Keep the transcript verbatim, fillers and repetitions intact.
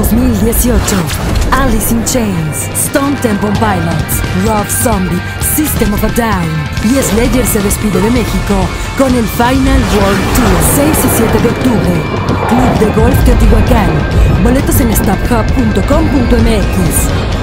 dos mil dieciocho. Alice in Chains, Stone Temple Pilots, Rob Zombie, System of a Down y Slayer se despide de México con el Final World Tour. seis y siete de octubre. Club de Golf Teotihuacán. Boletos en StubHub punto com punto m x.